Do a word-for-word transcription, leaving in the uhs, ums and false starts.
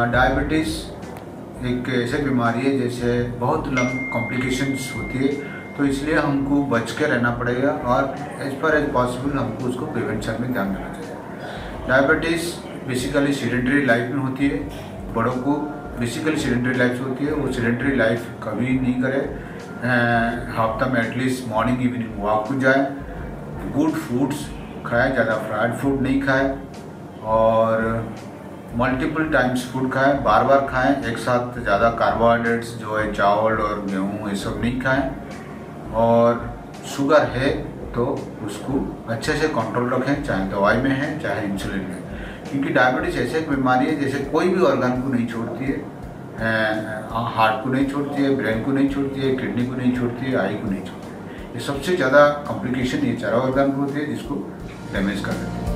Diabetes एक ऐसी बीमारी है जैसे बहुत लंबी कॉम्प्लिकेशंस होती है, तो इसलिए हमको बच के रहना पड़ेगा और एज पर एज पॉसिबल हमको उसको प्रिवेंशन में ध्यान देना चाहिए। डायबिटीज़ बेसिकली सीडेंटरी लाइफ में होती है, बड़ों को बेसिकली सीडेंटरी लाइफ होती है, वो सीडेंटरी लाइफ कभी नहीं करे, हफ्ता में एटलीस्ट मॉर्निंग इवनिंग वॉक को जाए, गुड फूड्स खाए, ज़्यादा फ्राइड फूड नहीं खाए और मल्टीपल टाइम्स फूड खाएं, बार बार खाएं, एक साथ ज़्यादा कार्बोहाइड्रेट्स जो है चावल और गेहूँ ये सब नहीं खाएं और शुगर है तो उसको अच्छे से कंट्रोल रखें, चाहे दवाई में है चाहे इंसुलिन में, क्योंकि डायबिटीज़ ऐसे एक बीमारी है जैसे कोई भी ऑर्गन को नहीं छोड़ती है, हार्ट को नहीं छोड़ती है, ब्रेन को नहीं छोड़ती है, किडनी को नहीं छोड़ती है, आई को नहीं छोड़ती है। ये सबसे ज़्यादा कॉम्प्लिकेशन ये चारों ऑर्गन को होती है जिसको डैमेज कर देती है।